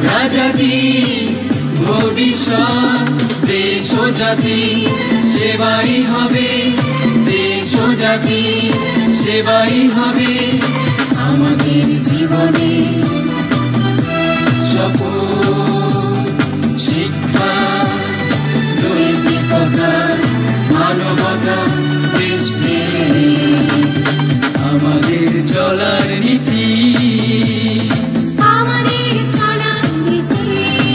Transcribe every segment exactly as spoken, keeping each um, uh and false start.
রাজাতি ভবিষ্যৎ দেশ ও জাতি সেবাই হবে, দেশ ও জাতি সেবাই হবে আমাদের জীবনে শপথ। শিক্ষা, নৈতিকতা, মানবতা, দেশপ্রেম আমাদের চলার নীতি, আমাদের চলার নীতি।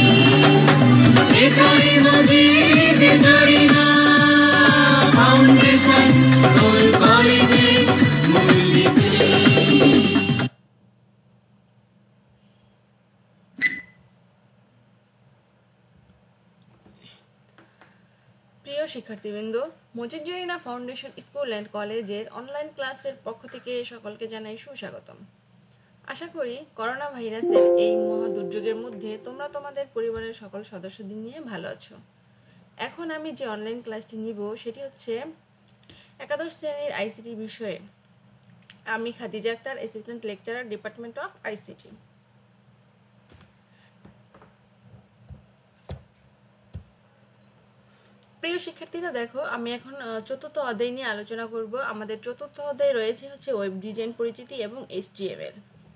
এটাই মজিদ জরিনা ফাউন্ডেশন স্কুল কলেজে মূলনীতি। প্রিয় শিক্ষার্থীবৃন্দ, Majid Jarina foundation school and কলেজের অনলাইন ক্লাসের পক্ষ থেকে সকলকে জানাই সুস্বাগতম। আশা করি করোনা ভাইরাসের এই মহা দুর্যোগের মধ্যে তোমরা তোমাদের পরিবারের সকল সদস্যদের নিয়ে ভালো আছো। এখন আমি যে অনলাইন ক্লাসটি নিব সেটি হচ্ছে একাদশ শ্রেণীর আইসিটি বিষয়ে। আমি Khadija Akter, assistant lecturer, department of ICT. প্রিয় শিক্ষার্থীরা, দেখো আমি এখন চতুর্থ অধ্যায় নিয়ে আলোচনা করব। আমাদের চতুর্থ অধ্যায় রয়েছে হচ্ছে ওয়েব ডিজাইন পরিচিতি এবং এইচটিএমএল।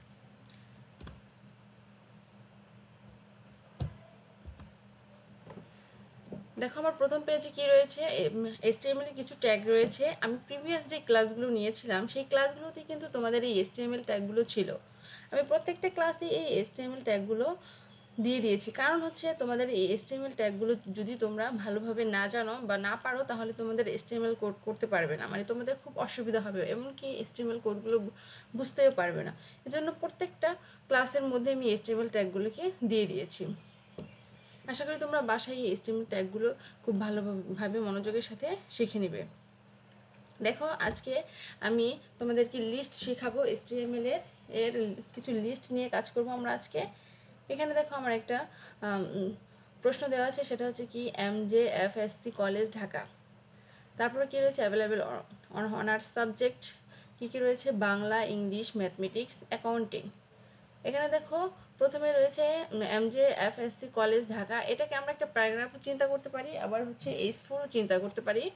দেখো আমার প্রথম পেজে কি রয়েছে, এইচটিএমএল এর কিছু ট্যাগ রয়েছে। আমি প্রিভিয়াস যে ক্লাসগুলো নিয়েছিলাম সেই ক্লাসগুলোতে কিন্তু তোমাদের এই এইচটিএমএল ট্যাগগুলো ছিল। আমি প্রত্যেকটা ক্লাসে এই এইচটিএমএল ট্যাগগুলো দিয়ে দিয়েছি, কারণ হচ্ছে তোমাদের এই এইচটিএমএল ট্যাগগুলো যদি তোমরা ভালোভাবে না জানো বা না পারো তাহলে তোমাদের এইচটিএমএল কোড করতে পারবে না, মানে তোমাদের খুব অসুবিধা হবে, এমনকি এইচটিএমএল কোডগুলো বুঝতেও পারবে না। এজন্য প্রত্যেকটা ক্লাসের মধ্যে আমি এইচটিএমএল ট্যাগগুলোকে দিয়ে দিয়েছি। আশা করি তোমরা বাসায় এই এইচটিএমএল ট্যাগগুলো খুব ভালোভাবে মনোযোগের সাথে শিখে নেবে। দেখো আজকে আমি তোমাদেরকে লিস্ট শেখাবো, এইচটিএমএল এর এর কিছু লিস্ট নিয়ে কাজ করব আমরা আজকে। এখানে দেখো আমার একটা প্রশ্ন দেওয়া আছে, সেটা হচ্ছে কি এমজেএফএসসি কলেজ ঢাকা। তারপরে কি রয়েছে অ্যাভেলেবেল অনার্স সাবজেক্ট কি কি রয়েছে, বাংলা, ইংলিশ, ম্যাথমেটিক্স, অ্যাকাউন্টিং। এখানে দেখো প্রথমে রয়েছে এমজেএফএসসি কলেজ ঢাকা। এটাকে আমরা একটা প্যারাগ্রাফও চিন্তা করতে পারি, আবার হচ্ছে এইচ ফোরও চিন্তা করতে পারি।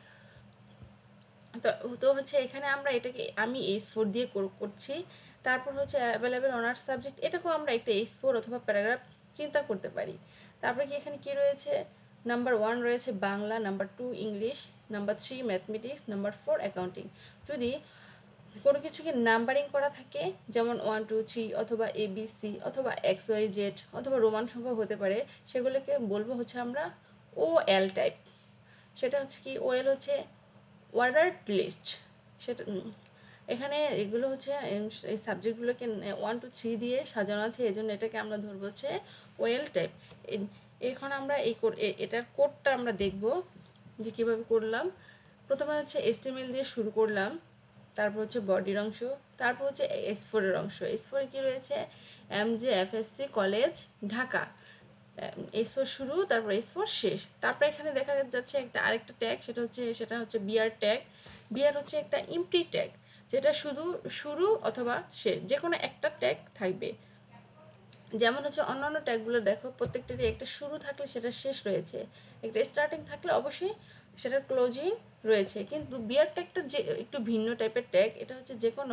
তো তো হচ্ছে এখানে আমরা এটাকে আমি এইচ ফোর দিয়ে করছি। তারপর হচ্ছে অ্যাভেলেবেল অনার্স সাবজেক্ট, এটাকেও আমরা একটা এইচ ফোর অথবা প্যারাগ্রাফ চিন্তা করতে পারি। তারপরে কি এখানে কি রয়েছে, নাম্বার ওয়ান রয়েছে Bangla, number two English, number three mathematics, number four accounting. যদি কোনো কিছুকে নাম্বারিং করা থাকে, যেমন ওয়ান টু থ্রি অথবা এ বি সি অথবা এক্স ওয়াই জেড অথবা রোমান সংখ্যা হতে পারে, সেগুলোকে বলবো হচ্ছে আমরা ও এল টাইপ। সেটা হচ্ছে কি, ও এল হচ্ছে অর্ডারড লিস্ট। সেটা এখানে এগুলো হচ্ছে এই সাবজেক্টগুলোকে ওয়ান টু থ্রি দিয়ে সাজানো আছে, এই জন্য এটাকে আমরা ধরবো হচ্ছে ওয়েল টাইপ। এখন আমরা এই এটার কোডটা আমরা দেখব যে কীভাবে করলাম। প্রথমে হচ্ছে এইচটিএমএল দিয়ে শুরু করলাম, তারপর হচ্ছে বডির অংশ, তারপর হচ্ছে এইচ ফোরের অংশ। এইচ ফোরে কী রয়েছে, MJFSC college Dhaka, H four শুরু, তারপর এইচ ফোর শেষ। তারপর এখানে দেখা যাচ্ছে একটা আরেকটা ট্যাগ, সেটা হচ্ছে সেটা হচ্ছে বিআর ট্যাগ। বিআর হচ্ছে একটা এমটি ট্যাগ, যেটা শুধু শুরু অথবা শেষ যে কোনো একটা ট্যাগ থাকবে। যেমন হচ্ছে অন্যান্য ট্যাগগুলো দেখো প্রত্যেকটারই একটা শুরু থাকলে সেটা শেষ রয়েছে, একটা স্টার্টিং থাকলে অবশ্যই সেটার ক্লোজিং রয়েছে। কিন্তু বিআর ট্যাগটা যে একটু ভিন্ন টাইপের ট্যাগ, এটা হচ্ছে যে কোনো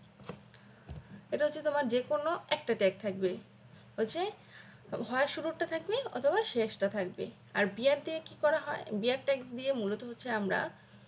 এটা হচ্ছে তোমার যে কোনো একটা ট্যাগ থাকবে, হচ্ছে হয় শুরুটা থাকবে অথবা শেষটা থাকবে। আর বিআর দিয়ে কি করা হয়, বিআর ট্যাগ দিয়ে মূলত হচ্ছে আমরা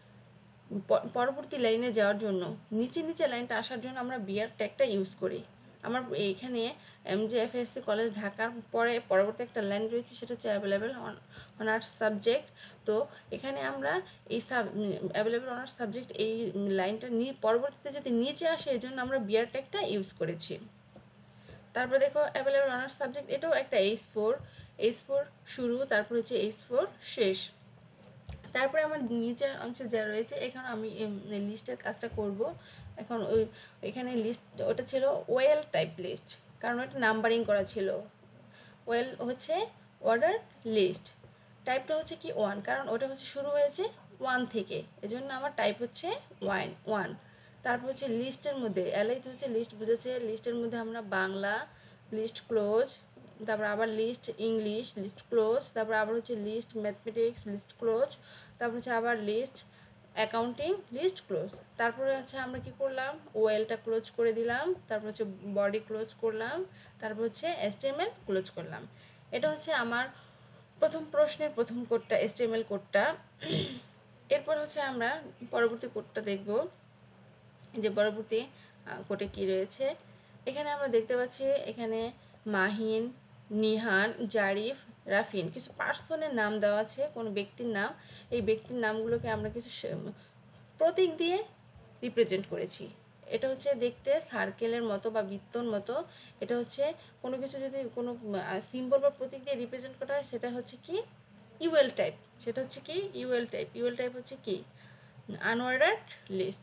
পরবর্তী লাইনে যাওয়ার জন্য, নিচে নিচে লাইনটা আসার জন্য আমরা বিআর ট্যাগটা ইউজ করি। আমার এইখানে এমজেএফএসসি কলেজ ঢাকার পরে পরবর্তী একটা লাইন রয়েছে, সেটা হচ্ছে অ্যাভেলেবেল অনার্স সাবজেক্ট। তো এখানে আমরা এই সাব অ্যাভেলেবেল অনার্স সাবজেক্ট এই লাইনটা নিয়ে পরবর্তীতে যদি নিচে আসে এই জন্য আমরা বিআর ট্যাগটা ইউজ করেছি। তারপর দেখো অ্যাভেলেবেল অনার্স সাবজেক্ট, এটাও একটা এইচ ফোর, এইচ ফোর শুরু, তারপর হচ্ছে এইচ ফোর শেষ। তারপরে আমার নিচের অংশে যা রয়েছে, এখানে আমি লিস্টের কাজটা করব। এখন ওই এখানে লিস্ট ওটা ছিল ওয়েল টাইপ লিস্ট, কারণ ওটা নাম্বারিং করা ছিল। ওয়েল হচ্ছে অর্ডার লিস্ট, টাইপটা হচ্ছে কি ওয়ান, কারণ ওটা হচ্ছে শুরু হয়েছে ওয়ান থেকে, এজন্য আমার টাইপ হচ্ছে ওয়ান ওয়ান। তারপর হচ্ছে লিস্টের মধ্যে এলআইতে হচ্ছে লিস্ট বুঝেছে, লিস্টের মধ্যে আমরা বাংলা, লিস্ট ক্লোজ, তারপর আবার লিস্ট ইংলিশ লিস্ট ক্লোজ, তারপর আবার হচ্ছে লিস্ট ম্যাথমেটিক্স লিস্ট ক্লোজ, তারপর হচ্ছে আবার লিস্ট অ্যাকাউন্টিং লিস্ট ক্লোজ। তারপরে হচ্ছে আমরা কি করলাম, ওয়েলটা ক্লোজ করে দিলাম, তারপর হচ্ছে বডি ক্লোজ করলাম, তারপর হচ্ছে এসটিএমএল ক্লোজ করলাম। এটা হচ্ছে আমার প্রথম প্রশ্নের প্রথম কোডটা, এসটিএমএল কোডটা। এরপর হচ্ছে আমরা পরবর্তী কোডটা দেখব, যে পরবর্তী কোডে কি রয়েছে। এখানে আমরা দেখতে পাচ্ছি এখানে মাহিন, নিহান, জারিফ, রাফিন কিছু পার্সনের নাম দেওয়া আছে, কোনো ব্যক্তির নাম। এই ব্যক্তির নামগুলোকে আমরা কিছু প্রতীক দিয়ে রিপ্রেজেন্ট করেছি। এটা হচ্ছে দেখতে সার্কেলের মতো বা বৃত্তর মতো। এটা হচ্ছে কোনো কিছু যদি কোনো সিম্বল বা প্রতীক দিয়ে রিপ্রেজেন্ট করা হয় সেটা হচ্ছে কি ইউএল টাইপ। সেটা হচ্ছে কি ইউএল টাইপ। ইউএল টাইপ হচ্ছে কি আনঅর্ডার্ড লিস্ট।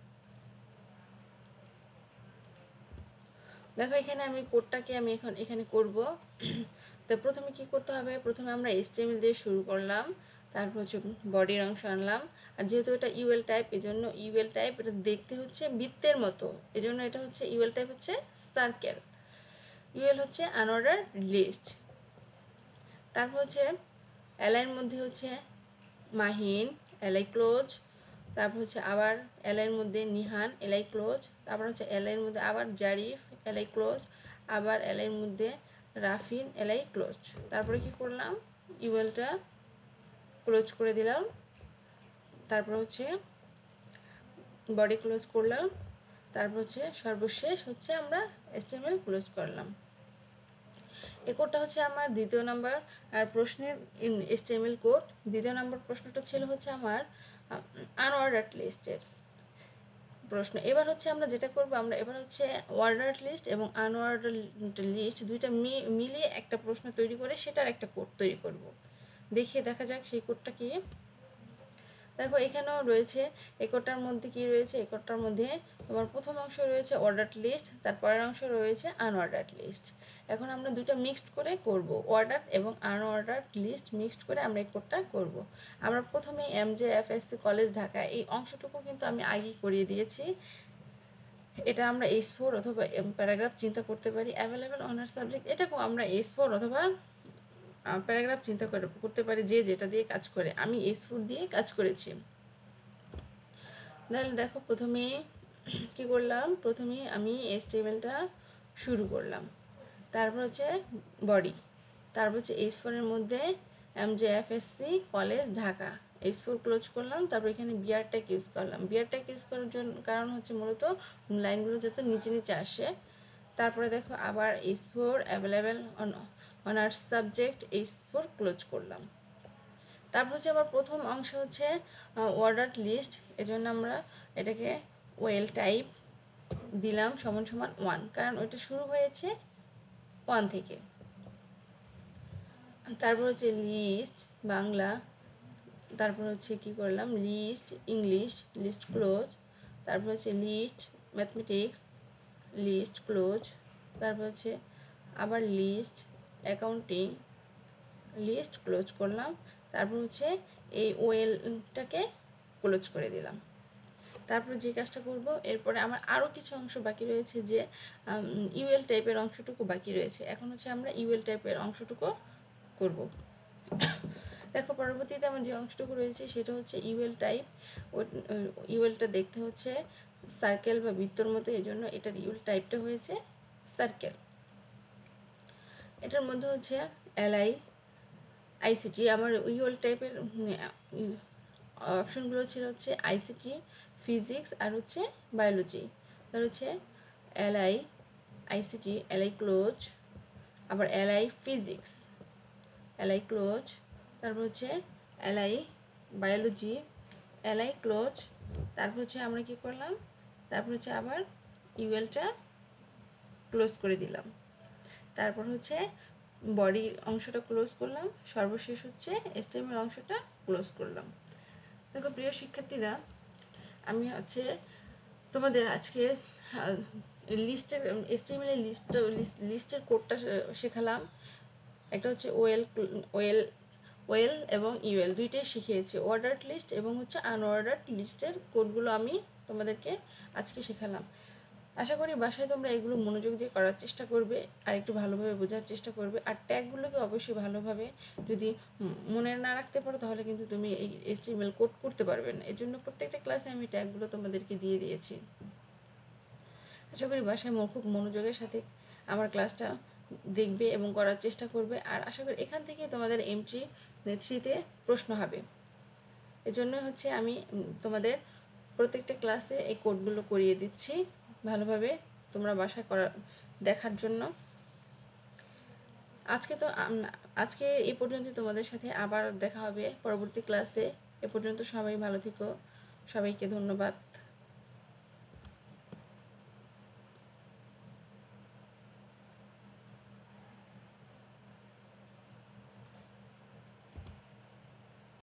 দেখো এখানে আমি কোডটাকে আমি এখন এখানে করব। তো প্রথমে কি করতে হবে, প্রথমে আমরা এইচটিএমএল দিয়ে শুরু করলাম, তারপর হচ্ছে বডির অংশ আনলাম। আর যেহেতু এটা ইউএল টাইপ, এজন্য ইউএল টাইপ এটা দেখতে হচ্ছে বৃত্তের মতো, এজন্য এটা হচ্ছে ইউএল টাইপ হচ্ছে সার্কেল। ইউএল হচ্ছে আনঅর্ডার্ড লিস্ট। তারপর হচ্ছে এলআইয়ের মধ্যে হচ্ছে মাহিন, এলআই ক্লোজ, তারপর হচ্ছে আবার এলআইয়ের মধ্যে নিহান, এলআই ক্লোজ, তারপর হচ্ছে এলআইয়ের মধ্যে আবার জারিফ, এলআই ক্লোজ, আবার এলআইয়ের মধ্যে রাফিন, এলআই ক্লোজ। তারপরে কি করলাম, ইউএলটা ক্লোজ করে দিলাম, তারপর হচ্ছে বডি ক্লোজ করলাম, তারপর হচ্ছে সর্বশেষ হচ্ছে আমরা এসটিএমএল ক্লোজ করলাম। এই কোডটা হচ্ছে আমার দ্বিতীয় নাম্বার আর প্রশ্নের এসটিএমএল কোড। দ্বিতীয় নাম্বার প্রশ্নটা ছিল হচ্ছে আমার আনঅর্ডার্ড লিস্টের প্রশ্ন। এবার হচ্ছে আমরা যেটা করব, আমরা এবার হচ্ছে অর্ডার্ড লিস্ট এবং আনঅর্ডার্ড লিস্ট দুইটা মিলিয়ে একটা প্রশ্ন তৈরি করে সেটার একটা কোড তৈরি করব। দেখিয়ে দেখা যাক সেই কোডটা কি। দেখো এখানেও রয়েছে, এই কোডটার মধ্যে কি রয়েছে, এই কোডটার মধ্যে তোমার প্রথম অংশ রয়েছে অর্ডার্ড লিস্ট, তারপরের অংশ রয়েছে আনঅর্ডার্ড লিস্ট। এখন আমরা দুইটা মিক্সড করে করব, অর্ডার এবং আনঅর্ডার্ড লিস্ট মিক্সড করে আমরা এই কোডটা করব। আমরা প্রথমে এমজেএফএসসি কলেজ ঢাকা এই অংশটুকু কিন্তু আমি আগেই করিয়ে দিয়েছি। এটা আমরা এইচ ফোর অথবা প্যারাগ্রাফ চিন্তা করতে পারি। অ্যাভেলেবেল অনার্স সাবজেক্ট এটাকেও আমরা এইচ ফোর অথবা প্যারাগ্রাফ চিন্তা করতে পারি, যে যেটা দিয়ে কাজ করে। আমি এইচ ফোর দিয়ে কাজ করেছি। তাহলে দেখো প্রথমে কি করলাম, প্রথমে আমি এইচটিএমএলটা শুরু করলাম, তারপর হচ্ছে বডি, তারপর হচ্ছে এইচ ফোরের মধ্যে MJFSC college Dhaka H four close করলাম, তারপর এখানে বিআর ট্যাগ ইউজ করলাম। বিআর ট্যাগ ইউজ করার জন্য কারণ হচ্ছে মূলত লাইনগুলো যাতে নিচে নিচে আসে। তারপরে দেখো আবার H four available honours subject H four close করলাম। তারপর হচ্ছে আবার প্রথম অংশ হচ্ছে অর্ডার্ড লিস্ট, এজন্য আমরা এটাকে ওয়েল টাইপ দিলাম সমান সমান ওয়ান, কারণ ওইটা শুরু হয়েছে ওয়ান থেকে। তারপর হচ্ছে লিস্ট বাংলা, তারপর হচ্ছে কি করলাম লিস্ট ইংলিশ লিস্ট ক্লোজ, তারপর হচ্ছে লিস্ট ম্যাথমেটিক্স লিস্ট ক্লোজ, তারপর হচ্ছে আবার লিস্ট অ্যাকাউন্টিং লিস্ট ক্লোজ করলাম, তারপর হচ্ছে এই ওয়েলটাকে ক্লোজ করে দিলাম। তারপর যে কাজটা করব, এরপরে আমার আরও কিছু অংশ বাকি রয়েছে, যে ইউএল টাইপের অংশটুকু বাকি রয়েছে। এখন হচ্ছে আমরা ইউএল টাইপের অংশটুকু করব। দেখো পরবর্তীতে আমার যে অংশটুকু রয়েছে সেটা হচ্ছে ইউএল টাইপ। ইউএলটা দেখতে হচ্ছে সার্কেল বা বৃত্তর মতো, এই জন্য এটার ইউএল টাইপটা হয়েছে সার্কেল। এটার মধ্যে হচ্ছে এলআই আইসিটি, আমার ইউএল টাইপের অপশনগুলো ছিল হচ্ছে আইসিটি, ফিজিক্স আর হচ্ছে বায়োলজি। তার হচ্ছে এলআই আইসিটি, এলআই ক্লোজ, আবার এলআই ফিজিক্স, এলআই ক্লোজ, তারপর হচ্ছে এলআই বায়োলজি, এলআই ক্লোজ। তারপর হচ্ছে আমরা কি করলাম, তারপর হচ্ছে আবার ইউএলটা ক্লোজ করে দিলাম, তারপর হচ্ছে বডি অংশটা ক্লোজ করলাম, সর্বশেষ হচ্ছে এসটিএমএল অংশটা ক্লোজ করলাম। দেখো প্রিয় শিক্ষার্থীরা, আমি হচ্ছে তোমাদের আজকে লিস্টের এসটিএমএল এর লিস্ট লিস্টের কোডটা শেখালাম। একটা হচ্ছে ওয়েল ওয়েল ওয়েল এবং ইউএল দুইটাই শিখিয়েছি। অর্ডার্ড লিস্ট এবং হচ্ছে আনঅর্ডার্ড লিস্টের কোডগুলো আমি তোমাদেরকে আজকে শেখালাম। আশা করি বাসায় তোমরা এগুলো মনোযোগ দিয়ে করার চেষ্টা করবে আর একটু ভালোভাবে বোঝার চেষ্টা করবে। আর ট্যাগগুলোকে অবশ্যই ভালোভাবে যদি মনে না রাখতে পারো তাহলে কিন্তু তুমি এই এইচটিএমএল কোড করতে পারবে না। এর জন্য প্রত্যেকটা ক্লাসে আমি ট্যাগগুলো তোমাদেরকে দিয়ে দিয়েছি। আশা করি বাসায় খুব মনোযোগের সাথে আমার ক্লাসটা দেখবে এবং করার চেষ্টা করবে। আর আশা করি এখান থেকে তোমাদের এমটি থ্রিতে প্রশ্ন হবে। এজন্য হচ্ছে আমি তোমাদের প্রত্যেকটা ক্লাসে এই কোডগুলো করিয়ে দিচ্ছি ভালোভাবে তোমরা বাসায় করা দেখার জন্য। আজকে তো আজকে এই পর্যন্ত, তোমাদের সাথে আবার দেখা হবে পরবর্তী ক্লাসে। এ পর্যন্ত সবাই ভালো থেকো, সবাইকে ধন্যবাদ।